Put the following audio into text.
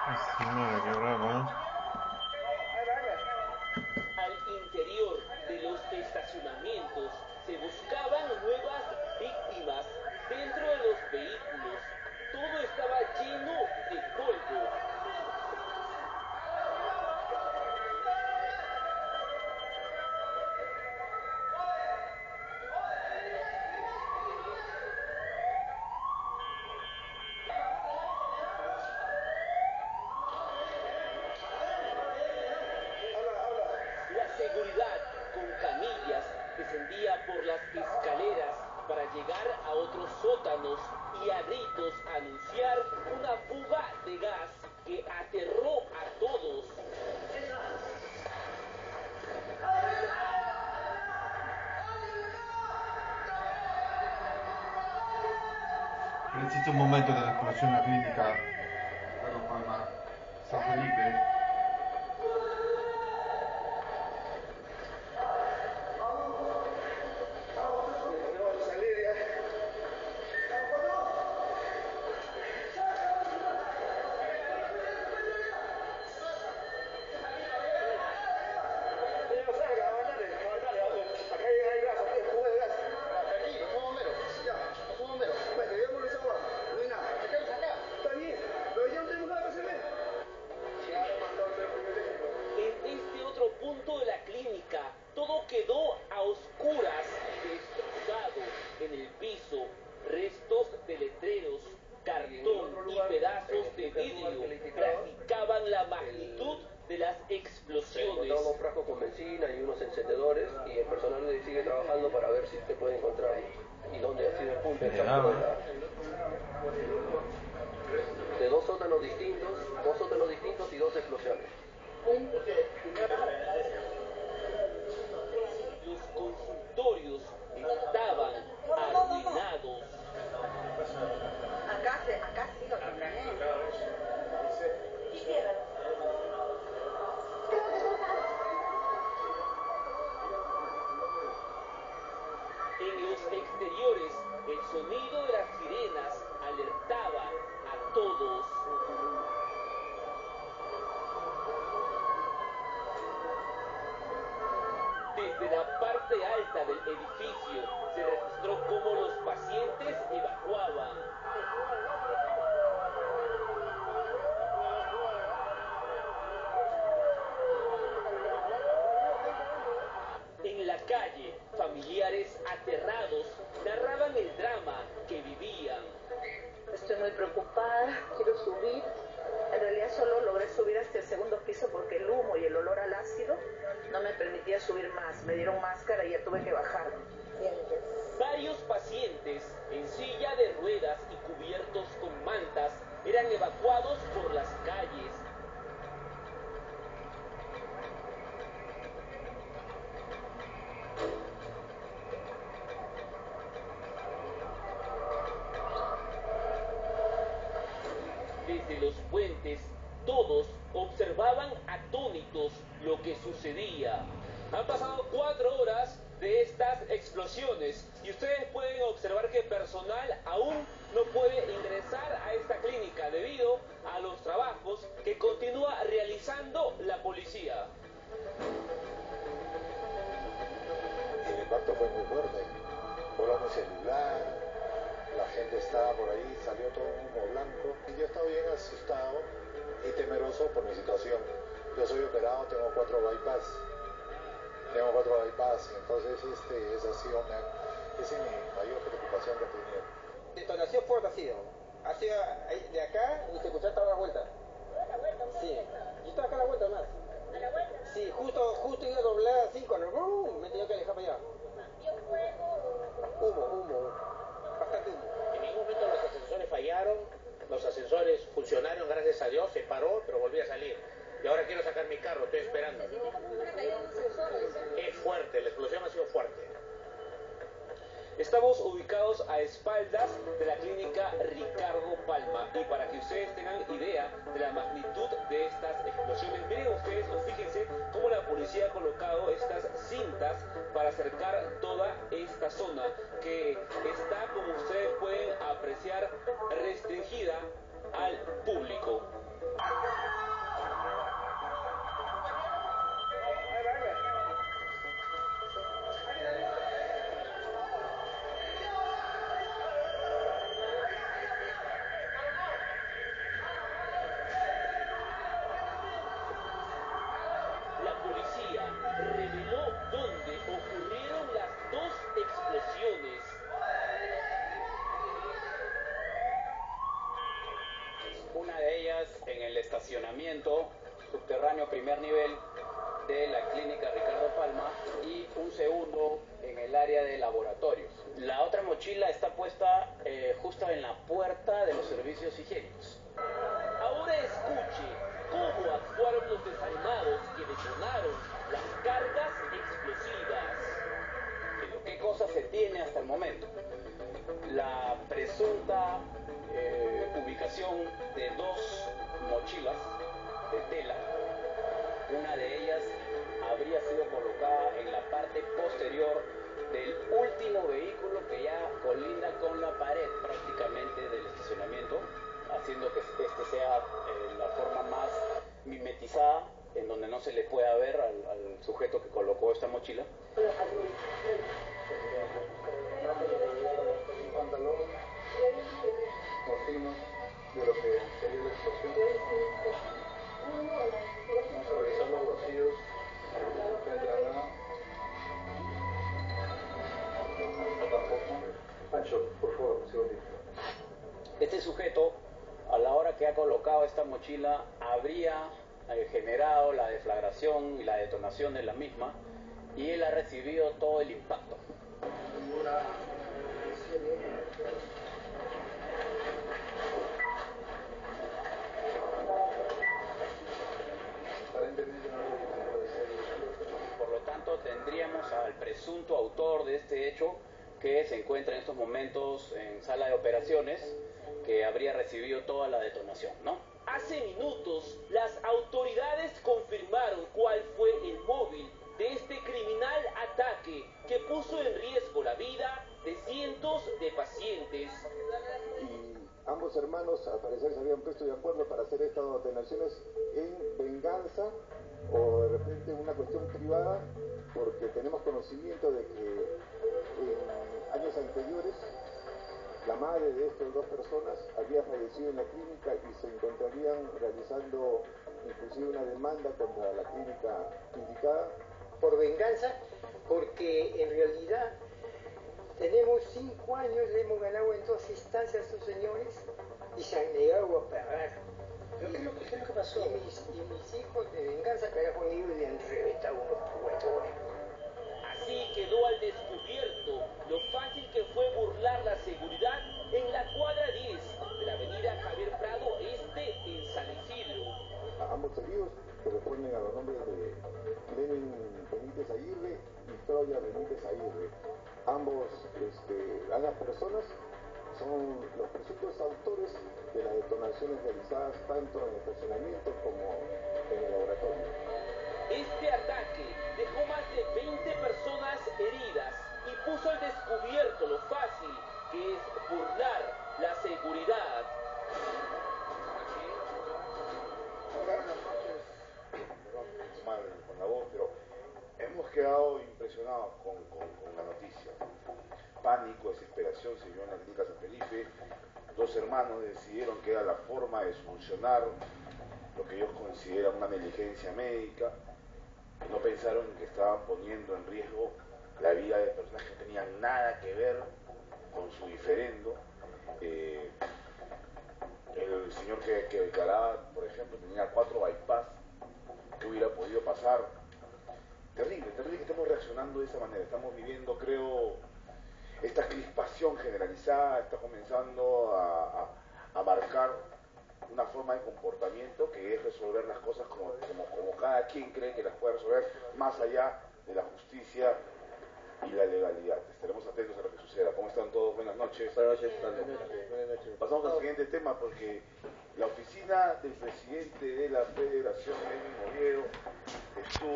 Madre, qué bravo, ¿eh? Al interior de los estacionamientos se buscaban nuevas víctimas. Dentro de los vehículos todo estaba lleno de polvo. La seguridad con camillas descendía por las escaleras para llegar a otros sótanos y a gritos anunciar una fuga de gas que aterró a todos. Pero existe un momento de la explosión en la clínica Ricardo Palma, San Felipe. En este otro punto de la clínica, todo quedó a oscuras y destrozado. En el piso, restos de letreros, cartón y pedazos de vidrio graficaban la magnitud de las explosiones. Encontramos un frasco con benzina y unos encendedores y el personal sigue trabajando para ver si se puede encontrar y dónde ha sido el punto exacto de dos sótanos distintos y dos explosiones. Los consultorios estaban arruinados. Acá sí lo tienen. En los exteriores, el sonido de las sirenas alertaba a todos. Desde la parte alta del edificio se registró cómo los pacientes evacuaban. En la calle, familiares aterrados narraban el drama que vivían. Estoy muy preocupada, quiero subir. En realidad solo logré subir hasta el segundo piso porque el humo y el olor al ácido no me permitía subir más. Me dieron máscara y ya tuve que bajar. Varios pacientes en silla de ruedas y cubiertos con mantas eran evacuados por las calles. Desde los puentes, todos observaban atónitos lo que sucedía. Han pasado 4 horas de estas explosiones y ustedes pueden observar que personal aún no puede ingresar a esta clínica debido a los trabajos que continúa realizando la policía. El impacto fue muy fuerte, voló mi celular, la gente estaba por ahí, salió todo un humo blanco. Y yo estaba bien asustado y temeroso por mi situación. Yo soy operado, tengo 4 bypass. Entonces esa ha sido esa es mi mayor preocupación que he tenido. Detonación fuerte ha sido de acá y se escuchó hasta la vuelta. Sí, yo estaba acá a la vuelta más. ¿A la vuelta? Sí, justo iba a doblar así con el boom, me tenía que alejar para allá. Humo, bastante humo. En ningún momento los ascensores fallaron, los ascensores funcionaron, gracias a Dios, se paró, pero volví a salir. Y ahora quiero sacar mi carro, estoy esperando. Es fuerte, la explosión ha sido fuerte. Estamos ubicados a espaldas de la clínica Ricardo Palma y para que ustedes tengan idea de la magnitud de estas explosiones, miren ustedes o fíjense cómo la policía ha colocado estas cintas para cercar toda esta zona que está, como ustedes pueden apreciar, restringida al público. una de ellas en el estacionamiento subterráneo primer nivel de la clínica Ricardo Palma y un segundo en el área de laboratorios. La otra mochila está puesta justo en la puerta de los servicios higiénicos. Ahora escuche cómo actuaron los desarmados que detonaron las cargas explosivas. ¿Qué cosa se tiene hasta el momento? La presunta ubicación de dos mochilas de tela. Una de ellas habría sido colocada en la parte posterior del último vehículo que ya colinda con la pared prácticamente del estacionamiento, haciendo que este sea la forma más mimetizada, en donde no se le pueda ver al sujeto que colocó esta mochila. Un pantalón, cortinas de lo que sería la explosión. Vamos a revisar los bolsillos. No entra nada. Tampoco. Pancho, por favor, un segundito. Este sujeto, a la hora que ha colocado esta mochila, habría generado la deflagración y la detonación de la misma, y él ha recibido todo el impacto. Por lo tanto, tendríamos al presunto autor de este hecho, que se encuentra en estos momentos en sala de operaciones, que habría recibido toda la detonación, ¿no? Hace minutos, las autoridades confirmaron cuál fue el móvil de este criminal ataque que puso en riesgo la vida de cientos de pacientes. Y ambos hermanos, al parecer, se habían puesto de acuerdo para hacer estas detonaciones en venganza o de repente una cuestión privada, porque tenemos conocimiento de que en años anteriores la madre de estas dos personas había fallecido en la clínica y se encontrarían realizando inclusive una demanda contra la clínica indicada. Por venganza, porque en realidad tenemos 5 años, le hemos ganado en 2 instancias a estos señores y se han negado a pagar. ¿Pero qué es lo que pasó? Y mis hijos de venganza, carajo, ni le han reventado unos huevones. Así quedó al descubierto lo fácil que fue burlar la seguridad en la cuadra 10 de la avenida Javier Prado Este en San Isidro. Ambos heridos corresponden a los nombres de Lenin Benítez Aguirre y Troya Benítez Aguirre. Ambas personas son los presuntos autores de las detonaciones realizadas tanto en el estacionamiento como en el laboratorio. Este ataque dejó más de 20 personas heridas y puso al descubierto lo fácil que es burlar la seguridad. Buenas noches, perdón, mal con la voz, pero hemos quedado impresionados con la noticia. Pánico, desesperación se vivió en la clínica San Felipe. 2 hermanos decidieron que era la forma de solucionar lo que ellos consideran una negligencia médica. No pensaron que estaban poniendo en riesgo la vida de personas que no tenían nada que ver con su diferendo. El señor que declaraba, por ejemplo, tenía 4 bypass. ¿Qué hubiera podido pasar? Terrible, terrible que estemos reaccionando de esa manera. Estamos viviendo, creo, esta crispación generalizada está comenzando a marcar una forma de comportamiento que es resolver las cosas como cada quien cree que las puede resolver, más allá de la justicia y la legalidad. Estaremos atentos a lo que suceda. ¿Cómo están todos? Buenas noches. Buenas noches. Pasamos al siguiente tema porque la oficina del presidente de la Federación, Lenin Oviedo, estuvo